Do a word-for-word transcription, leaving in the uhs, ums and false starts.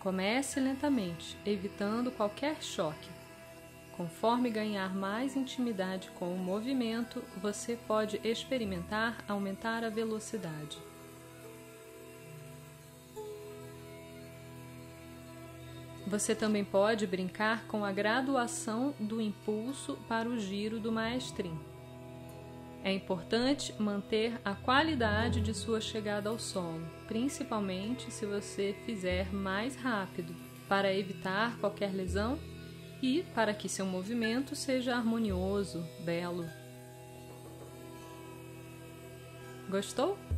Comece lentamente, evitando qualquer choque. Conforme ganhar mais intimidade com o movimento, você pode experimentar aumentar a velocidade. Você também pode brincar com a graduação do impulso para o giro do maestrim. É importante manter a qualidade de sua chegada ao solo, principalmente se você fizer mais rápido, para evitar qualquer lesão e para que seu movimento seja harmonioso, belo. Gostou?